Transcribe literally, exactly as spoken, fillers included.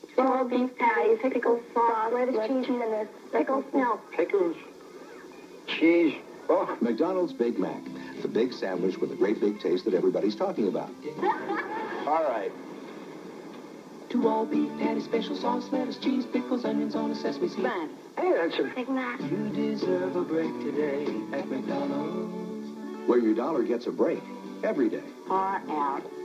Four beef patties, pickles, sauce, lettuce, cheese, and this. Pickles, no. Pickles, cheese. Oh. McDonald's Big Mac. The big sandwich with a great big taste that everybody's talking about. All right. Two all beef patty, special sauce, lettuce, cheese, pickles, onions on a sesame seed. Man. Hey, that's a... Big Mac. You deserve a break today at McDonald's. Where your dollar gets a break every day. Far out.